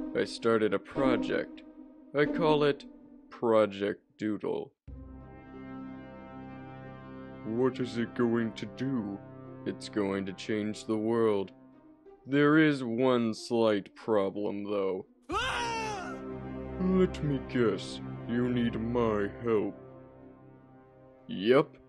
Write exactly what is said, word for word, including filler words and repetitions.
I started a project. I call it Project Doodle. What is it going to do? It's going to change the world. There is one slight problem, though. Let me guess, you need my help. Yep,